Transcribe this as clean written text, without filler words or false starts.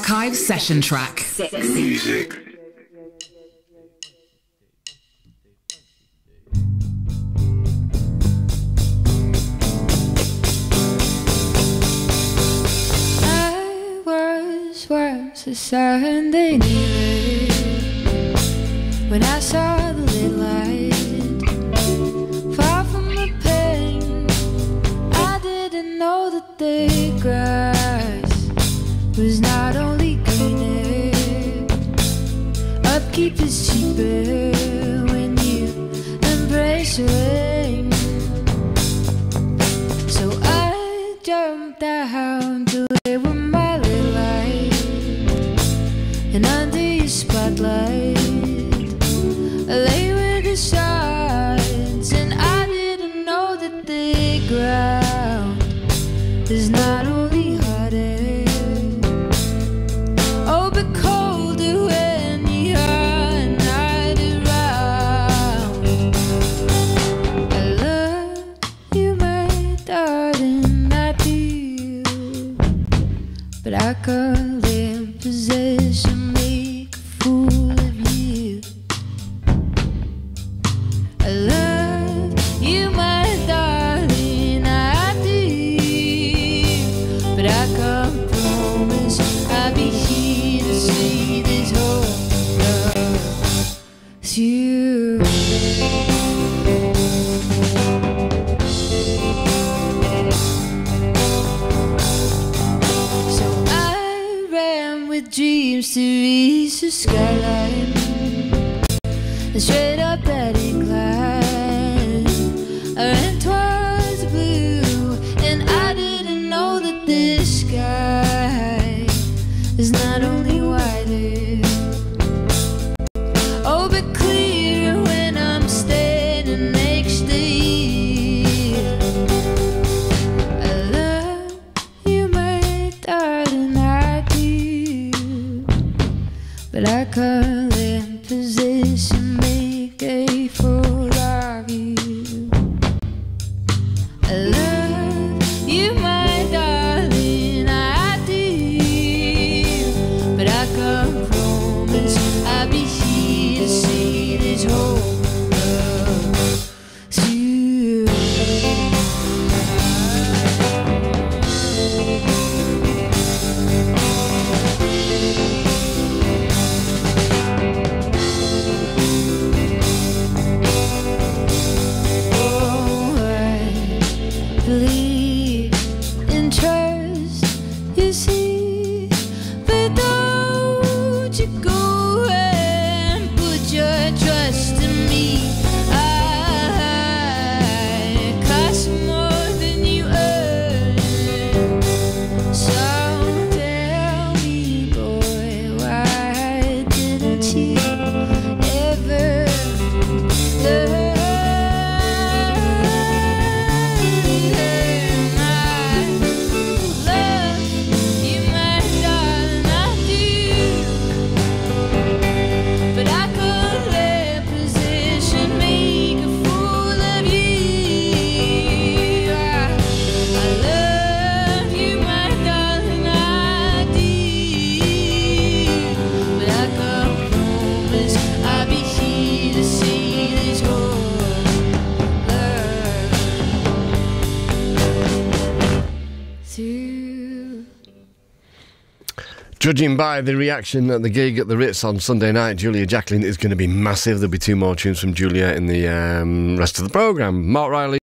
archive session track. Music. Was a Sunday night when I saw the Leadlight. Far from the pain, I didn't know that the grass was not only greener, upkeep is cheaper when you embrace the rain. So I jumped down to live with my and under your spotlight, I lay with the stars, and I didn't know that the ground is not only harder, oh, but colder when you're not around. I love you, my darling, I do, but I can't live in possession. Dreams to reach the skyline and straight up that incline. I ran towards the blue, and I didn't know that the sky is not only wider, oh, but clearer when I'm standing next to you. I love you, my darling, I do, but I can't in position make a fool of you. I love you, my darling, I do, but I can't promise I'll be here to see this whole love through. Believe in trust, you see, but don't you go and put your trust in me. I cost more than you earn, so tell me, boy, why didn't you ever learn? Judging by the reaction at the gig at the Ritz on Sunday night, Julia Jacklin is going to be massive. There'll be 2 more tunes from Julia in the rest of the programme. Marc Riley.